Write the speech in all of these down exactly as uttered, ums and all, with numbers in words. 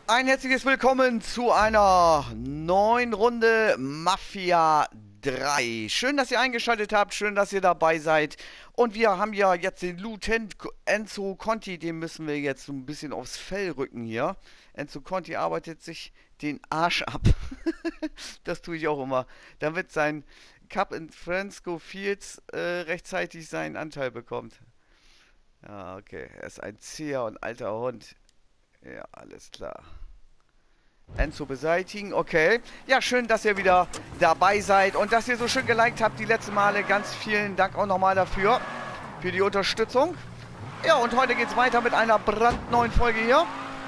Ein herzliches Willkommen zu einer neuen Runde Mafia drei. Schön, dass ihr eingeschaltet habt, schön, dass ihr dabei seid. Und wir haben ja jetzt den Lieutenant Enzo Conti, den müssen wir jetzt so ein bisschen aufs Fell rücken hier. Enzo Conti arbeitet sich den Arsch ab. Das tue ich auch immer. Damit sein Cup in Fresco Fields äh, rechtzeitig seinen Anteil bekommt. Ja, okay. Er ist ein zäher und alter Hund. Ja, alles klar. Enzo beseitigen, okay. Ja, schön, dass ihr wieder dabei seid und dass ihr so schön geliked habt die letzten Male. Ganz vielen Dank auch nochmal dafür, für die Unterstützung. Ja, und heute geht es weiter mit einer brandneuen Folge hier.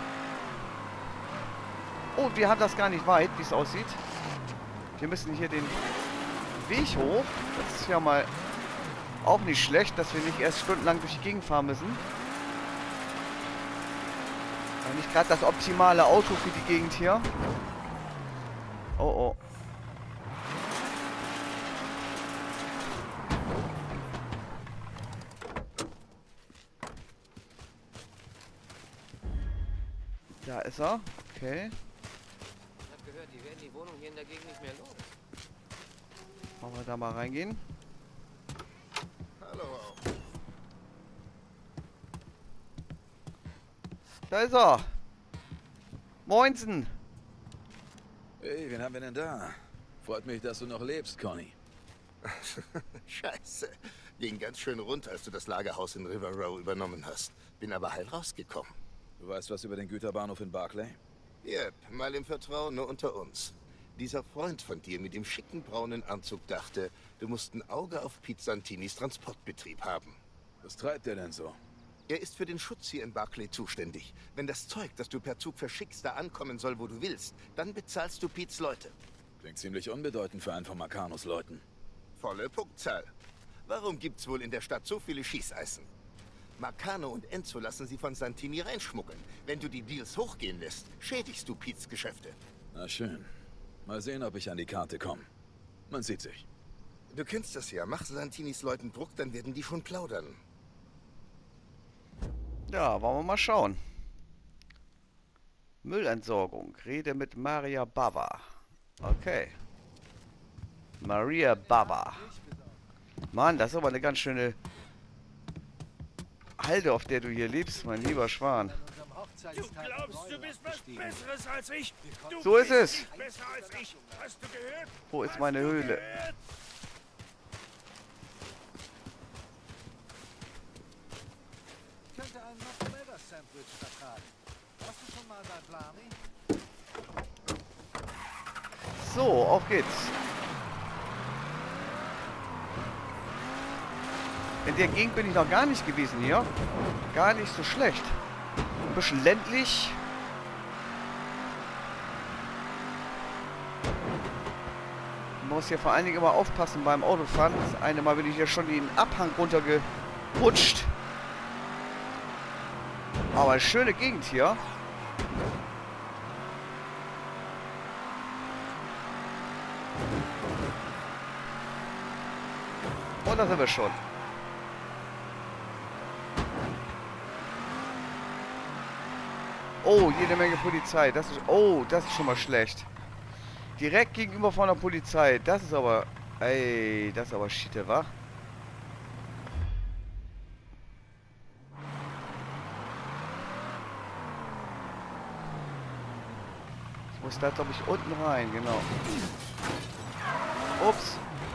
Oh, wir haben das gar nicht weit, wie es aussieht. Wir müssen hier den Weg hoch. Das ist ja mal auch nicht schlecht, dass wir nicht erst stundenlang durch die Gegend fahren müssen. Nicht gerade das optimale Auto für die Gegend hier. Oh oh. Da ist er. Okay. Ich hab gehört, die werden die Wohnung hier in der Gegend nicht mehr los. Wollen wir da mal reingehen? Hallo. Da ist er. Moinsen. Hey, wen haben wir denn da? Freut mich, dass du noch lebst, Conny. Scheiße. Ging ganz schön runter, als du das Lagerhaus in River Row übernommen hast. Bin aber heil rausgekommen. Du weißt was über den Güterbahnhof in Barclay? Yep, mal im Vertrauen nur unter uns. Dieser Freund von dir mit dem schicken braunen Anzug dachte, du musst ein Auge auf Pete Santinis Transportbetrieb haben. Was treibt der denn so? Er ist für den Schutz hier in Barclay zuständig. Wenn das Zeug, das du per Zug verschickst, da ankommen soll, wo du willst, dann bezahlst du Pete's Leute. Klingt ziemlich unbedeutend für einen von Marcanos Leuten. Volle Punktzahl. Warum gibt's wohl in der Stadt so viele Schießeisen? Marcano und Enzo lassen sie von Santini reinschmuggeln. Wenn du die Deals hochgehen lässt, schädigst du Pete's Geschäfte. Na schön. Mal sehen, ob ich an die Karte komme. Man sieht sich. Du kennst das ja. Mach Santinis Leuten Druck, dann werden die schon plaudern. Ja, wollen wir mal schauen. Müllentsorgung. Rede mit Maria Bava. Okay. Maria Bava. Mann, das ist aber eine ganz schöne Halde, auf der du hier lebst, mein lieber Schwan. Du glaubst, du bist was Besseres als ich? Du So ist bist es. nicht besser als ich. Hast du gehört? Wo ist Hast meine du Höhle? gehört? Könnte ein Mozzarella-Sandwich vertragen. Warst du schon mal bei Blami? So, auf geht's. In der Gegend bin ich noch gar nicht gewesen hier. Gar nicht so schlecht. Ein bisschen ländlich. Man muss hier vor allen Dingen immer aufpassen beim Autofahren. Das eine Mal bin ich ja schon den Abhang runtergerutscht. Aber eine schöne Gegend hier. Und da sind wir schon. Oh, jede Menge Polizei. Das ist, oh, das ist schon mal schlecht. Direkt gegenüber von der Polizei. Das ist aber... Ey, das ist aber Schiete, wa? Ich muss da, glaube ich, unten rein, genau. Ups.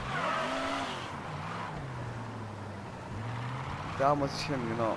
Da muss ich hin, genau.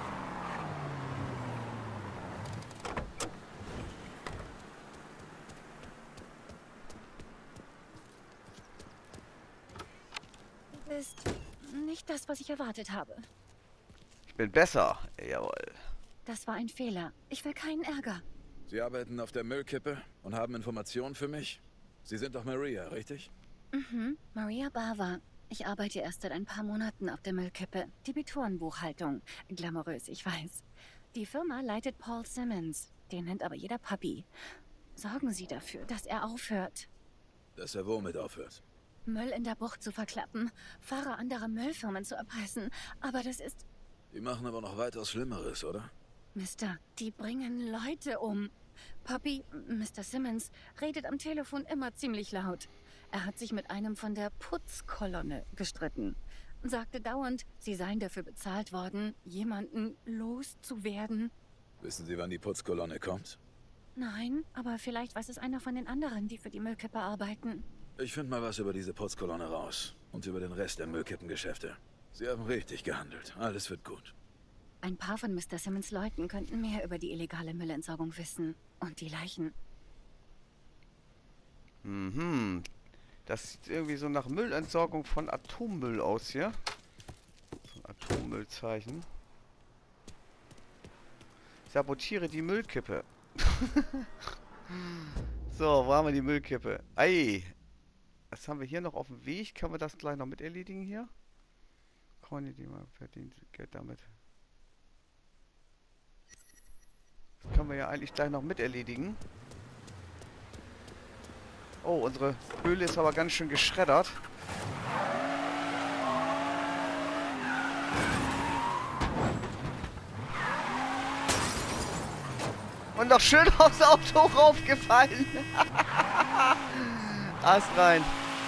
Ist nicht das, was ich erwartet habe. Ich bin besser. Jawohl. Das war ein Fehler. Ich will keinen Ärger. Sie arbeiten auf der Müllkippe und haben Informationen für mich? Sie sind doch Maria, richtig? Mhm, Maria Bava. Ich arbeite erst seit ein paar Monaten auf der Müllkippe. Debitorenbuchhaltung. Glamourös, ich weiß. Die Firma leitet Paul Simmons. Den nennt aber jeder Papi. Sorgen Sie dafür, dass er aufhört. Dass er womit aufhört? Müll in der Bucht zu verklappen, Fahrer anderer Müllfirmen zu erpressen. Aber das ist... Die machen aber noch weitaus Schlimmeres, oder? Mister, die bringen Leute um. Papi, Mister Simmons, redet am Telefon immer ziemlich laut. Er hat sich mit einem von der Putzkolonne gestritten. Sagte dauernd, sie seien dafür bezahlt worden, jemanden loszuwerden. Wissen Sie, wann die Putzkolonne kommt? Nein, aber vielleicht weiß es einer von den anderen, die für die Müllkippe arbeiten. Ich finde mal was über diese Putzkolonne raus. Und über den Rest der Müllkippengeschäfte. Sie haben richtig gehandelt. Alles wird gut. Ein paar von Mister Simmons Leuten könnten mehr über die illegale Müllentsorgung wissen. Und die Leichen. Mhm. Das sieht irgendwie so nach Müllentsorgung von Atommüll aus hier. So ein Atommüllzeichen. Sabotiere die Müllkippe. So, wo haben wir die Müllkippe? Ei. Was haben wir hier noch auf dem Weg? Können wir das gleich noch mit erledigen hier? Conny, die mal verdient Geld damit. Das können wir ja eigentlich gleich noch mit erledigen. Oh, unsere Höhle ist aber ganz schön geschreddert. Und noch schön aufs Auto raufgefallen. Ast rein.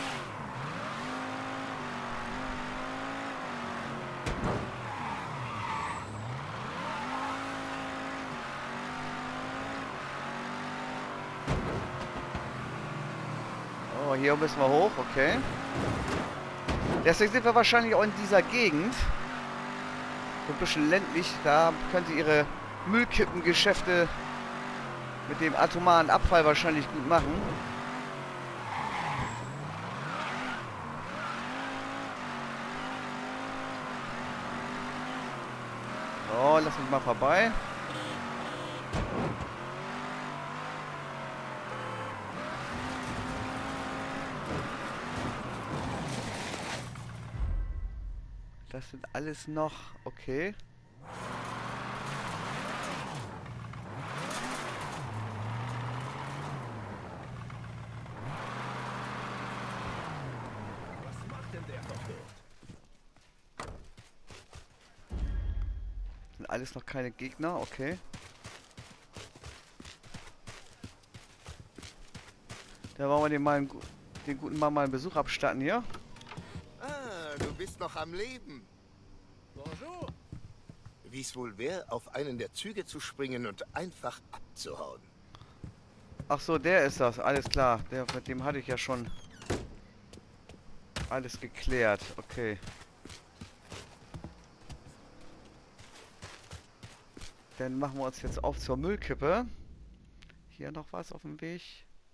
Oh, hier müssen wir hoch, okay. Deswegen sind wir wahrscheinlich auch in dieser Gegend. So ein bisschen ländlich. Da können sie ihre Müllkippengeschäfte mit dem atomaren Abfall wahrscheinlich gut machen. So, lass mich mal vorbei. Das sind alles noch okay. Sind alles noch keine Gegner, okay. Da wollen wir den, mal einen, den guten Mann mal einen Besuch abstatten hier. Ah, du bist noch am Leben. Bonjour. Wie es wohl wäre, auf einen der Züge zu springen und einfach abzuhauen. Ach so, der ist das, alles klar. Der, mit dem hatte ich ja schon alles geklärt, okay. Dann machen wir uns jetzt auf zur Müllkippe. Hier noch was auf dem Weg.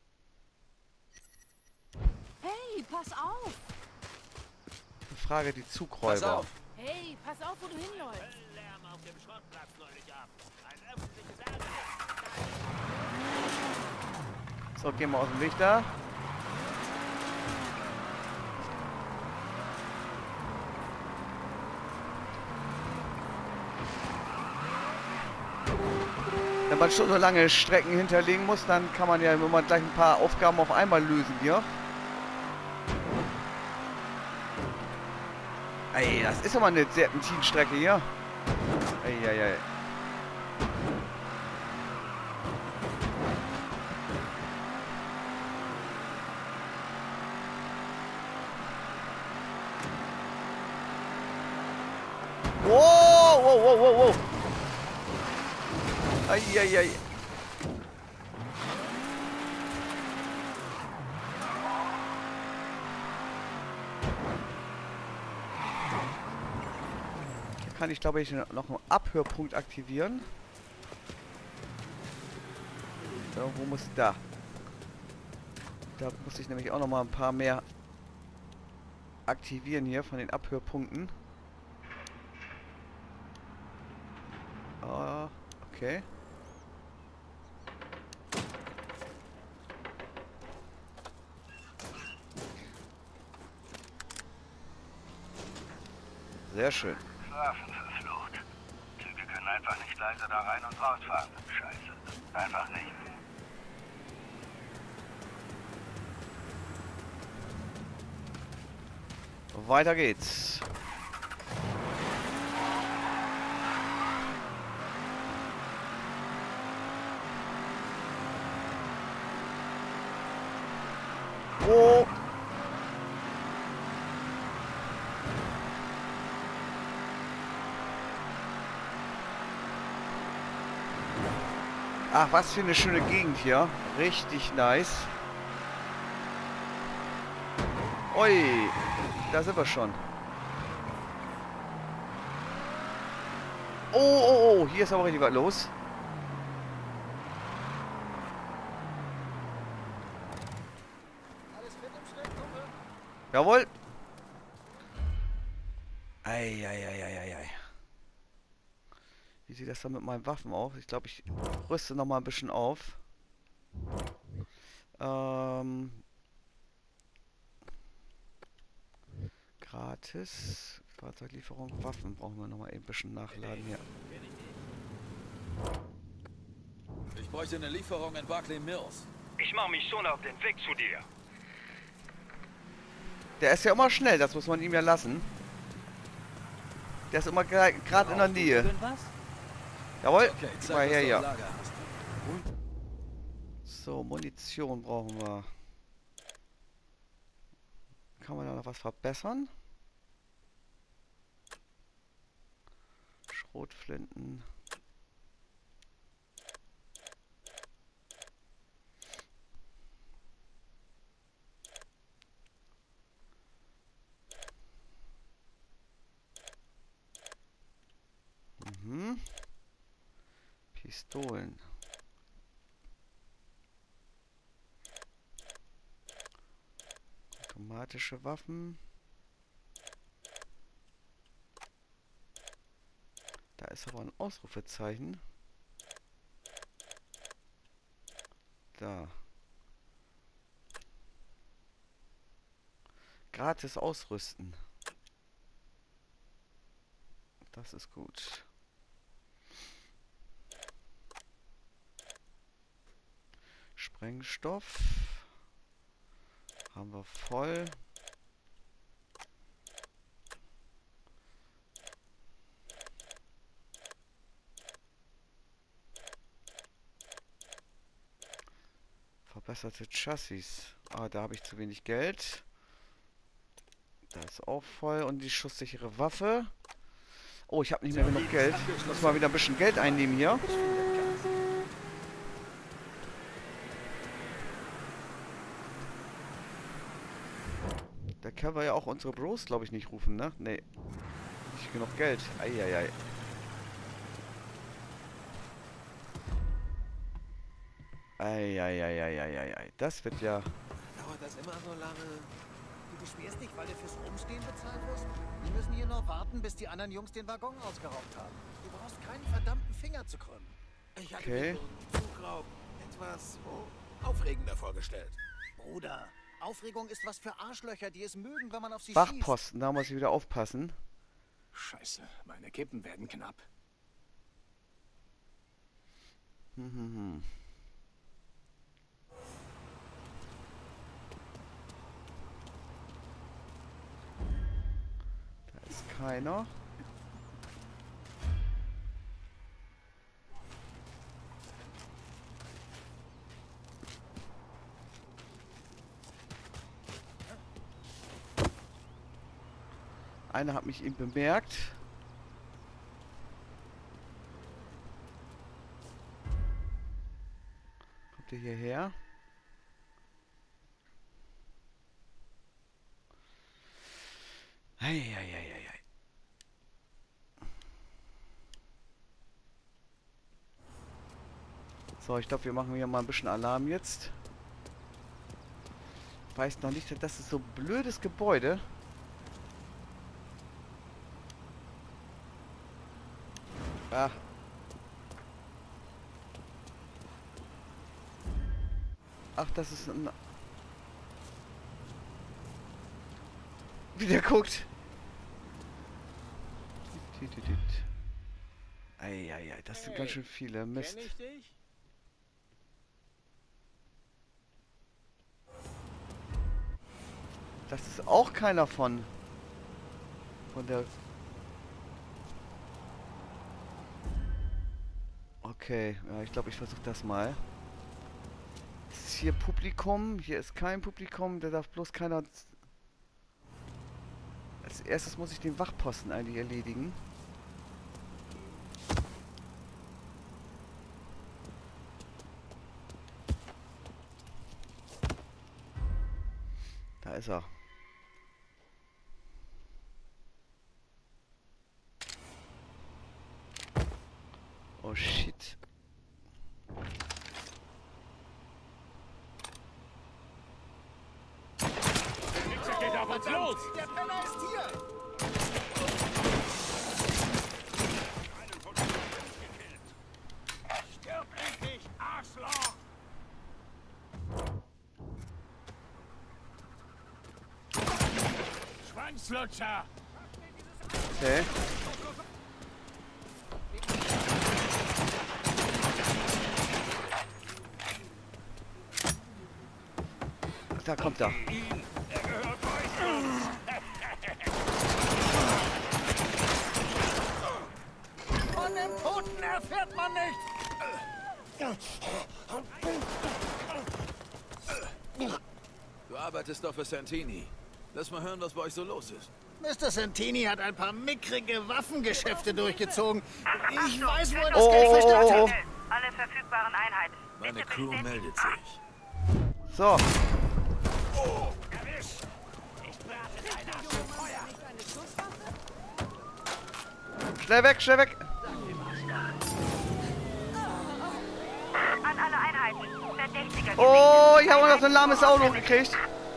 Hey, pass auf! Frage die Zugräuber. Pass auf. Hey, pass auf, wo du hinläufst. Lärm auf dem Schrottplatz neulich ab. Ein öffentliches Ärgernis. So, gehen wir aus dem Weg da. Wenn man schon so lange Strecken hinterlegen muss, dann kann man ja immer gleich ein paar Aufgaben auf einmal lösen hier. Ey, das ist aber eine Serpentinstrecke hier. Ey, ey, ey. Wow, wow, wow, wow, wow. Ei, ei, ei. Hier kann ich, glaube ich, noch einen Abhörpunkt aktivieren. Irgendwo muss da. Da muss ich nämlich auch noch mal ein paar mehr aktivieren hier von den Abhörpunkten. Ah, okay. Sehr schön. Strafen verflucht. Züge können einfach nicht leise da rein und rausfahren. Scheiße. Einfach nicht. Weiter geht's. Ach, was für eine schöne Gegend hier. Richtig nice. Ui, da sind wir schon. Oh, oh, oh, hier ist aber richtig was los. Jawohl. Eieieiei. Wie sieht das dann mit meinen Waffen aus? Ich glaube, ich rüste noch mal ein bisschen auf. Ähm... Gratis. Fahrzeuglieferung, Waffen brauchen wir noch mal ein bisschen nachladen hier. Ich bräuchte eine Lieferung in Barclay Mills. Ich mache mich schon auf den Weg zu dir. Der ist ja immer schnell, das muss man ihm ja lassen. Der ist immer gerade in der Nähe. Jawohl, Okay, mal zeig, her was du hier. im Lager hast. So, Munition brauchen wir. Kann man da noch was verbessern? Schrotflinten. Mhm. Pistolen. Automatische Waffen. Da ist aber ein Ausrufezeichen. Da. Gratis ausrüsten. Das ist gut. Sprengstoff. Haben wir voll. Verbesserte Chassis. Ah, da habe ich zu wenig Geld. Da ist auch voll. Und die schusssichere Waffe. Oh, ich habe nicht mehr genug Geld. Ich muss mal wieder ein bisschen Geld einnehmen hier. Da können wir ja auch unsere Bros, glaube ich, nicht rufen, ne? Nee. Nicht genug Geld. Eieiei. Eieieiei. Das wird ja... Dauert das immer so lange? Du beschwerst dich, weil du fürs Rumstehen bezahlt wirst? Wir müssen hier noch warten, bis die anderen Jungs den Waggon ausgeraubt haben. Du brauchst keinen verdammten Finger zu krümmen. Ich hatte Okay. mir so einen Zugraub etwas oh, aufregender vorgestellt. Bruder, Aufregung ist was für Arschlöcher, die es mögen, wenn man auf sie schießt. Wachposten, da muss ich wieder aufpassen. Scheiße, meine Kippen werden knapp. Hm, hm, hm. Da ist keiner. Einer hat mich eben bemerkt. Kommt ihr hierher? Eieieiei. So, ich glaube, wir machen hier mal ein bisschen Alarm jetzt. Ich weiß noch nicht, das ist so ein blödes Gebäude. Ah. Ach, das ist ein... Wie der guckt. Eieiei, das sind ganz schön viele. Mist. Kenn ich dich? Das ist auch keiner von... Von der... Okay, ja, ich glaube, ich versuche das mal. Ist hier Publikum? Hier ist kein Publikum, da darf bloß keiner... Als erstes muss ich den Wachposten eigentlich erledigen. Da ist er. Oh shit. Jetzt geht auf uns los! Der Penner ist hier! Stirb endlich, Arschloch! Schwanzlutscher! Okay. Da kommt er. Von dem Toten erfährt man nicht! Du arbeitest doch für Santini. Lass mal hören, was bei euch so los ist. Mister Santini hat ein paar mickrige Waffengeschäfte durchgezogen. Ich weiß, wo er das Oh, Geld oh, versteckt oh, oh. hat. Alle verfügbaren Einheiten. Meine Crew meldet sich. So. Schnell weg, schnell weg. An alle Einheiten. Verdächtiger Oh, ich habe noch so ein lahmes Auto gekriegt.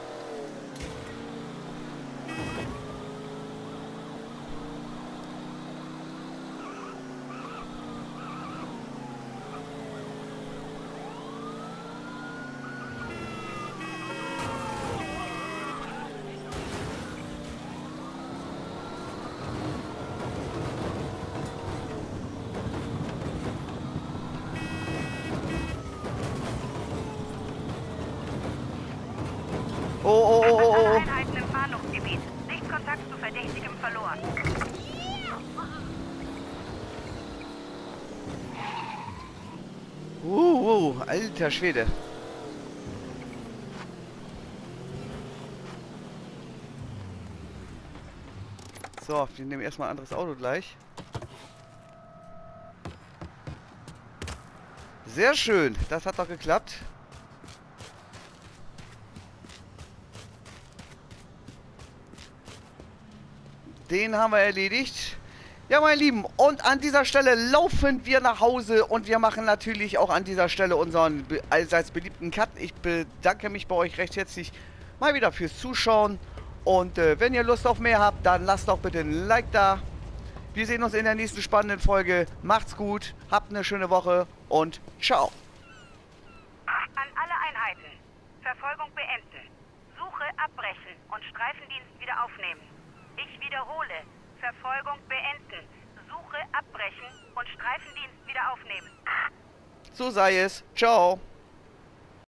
Oh, oh, oh, oh, Alle oh. Einheiten im Fahndungsgebiet. Sichtkontakt zu Verdächtigem verloren. Uh, uh, alter Schwede. So, wir nehmen erstmal ein anderes Auto gleich. Sehr schön, das hat doch geklappt. Den haben wir erledigt. Ja, meine Lieben, und an dieser Stelle laufen wir nach Hause und wir machen natürlich auch an dieser Stelle unseren be- allseits beliebten Cut. Ich bedanke mich bei euch recht herzlich mal wieder fürs Zuschauen. Und äh, wenn ihr Lust auf mehr habt, dann lasst doch bitte ein Like da. Wir sehen uns in der nächsten spannenden Folge. Macht's gut, habt eine schöne Woche und ciao. An alle Einheiten. Verfolgung beenden. Suche abbrechen und Streifendienst wieder aufnehmen. Ich wiederhole. Verfolgung beenden. Suche abbrechen und Streifendienst wieder aufnehmen. So sei es. Ciao.